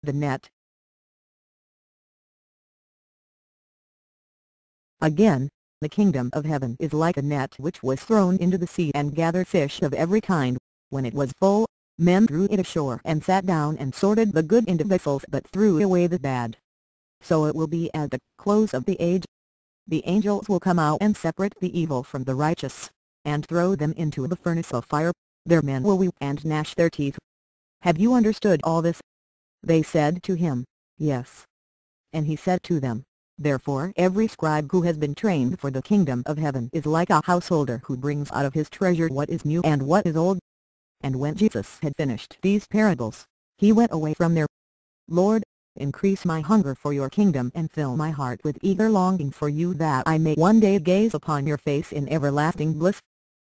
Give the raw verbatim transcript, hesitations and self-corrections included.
the net. Again, the kingdom of heaven is like a net which was thrown into the sea and gathered fish of every kind. When it was full, men drew it ashore and sat down and sorted the good into vessels but threw away the bad. So it will be at the close of the age. The angels will come out and separate the evil from the righteous, and throw them into the furnace of fire. There men will weep and gnash their teeth. Have you understood all this? They said to him, Yes. And he said to them, Therefore every scribe who has been trained for the kingdom of heaven is like a householder who brings out of his treasure what is new and what is old. And when Jesus had finished these parables, he went away from there. Lord, increase my hunger for your kingdom and fill my heart with eager longing for you, that I may one day gaze upon your face in everlasting bliss.